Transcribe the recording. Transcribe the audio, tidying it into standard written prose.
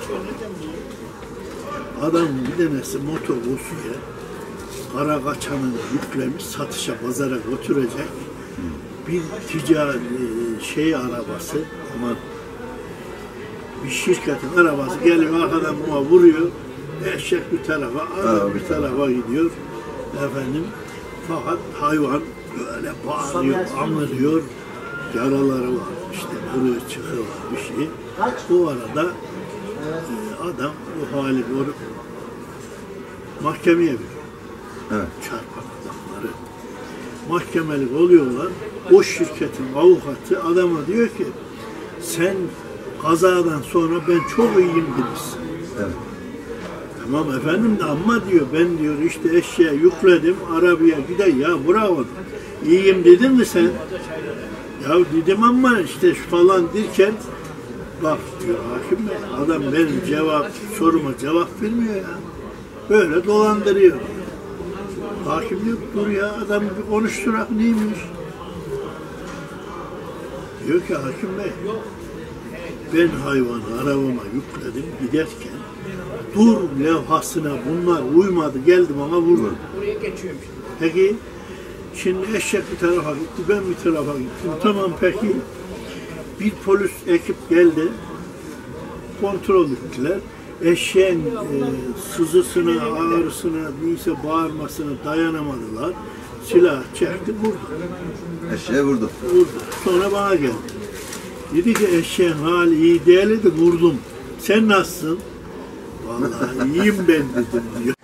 Adam bir tanesi motor usuya kara kaçanını yüklemiş, satışa, pazara götürecek bir ticari arabası ama bir şirketin arabası geliyor arkadan buna vuruyor, eşek bir tarafa, adam bir tarafa gidiyor efendim, fakat hayvan böyle bağırıyor, anlıyor, yaraları var, işte vuruyor, çıkıyor bir şey. Bu arada adam bu hali görüp mahkemeye veriyor. Evet. Çarpan adamları. Mahkemelik oluyorlar. O şirketin avukatı adama diyor ki sen kazadan sonra ben çok iyiyim demişsin. Evet. Tamam efendim de ama diyor ben diyor işte eşeğe yükledim arabaya gider ya bravo. İyiyim dedin mi sen? Ya dedim ama işte şu falan derken bak diyor hakim bey adam benim soruma cevap vermiyor ya. Böyle dolandırıyor. Hakim diyor dur ya adam bir konuşturak neymiş? Diyor ki hakim bey ben hayvanı arabama yükledim giderken dur levhasına bunlar uymadı geldi bana vurdu. Peki şimdi eşek bir tarafa gitti ben bir tarafa gittim tamam peki bir polis ekip geldi kontrol ettiler. Eşeğin sızısına, ağrısına, neyse bağırmasına dayanamadılar. Silah çekti, vurdu. Eşeğe vurdu. Vurdu. Sonra bana geldi. Dedi ki eşeğin hali iyi değildi, vurdum. Sen nasılsın? Vallahi iyiyim ben dedim diyor.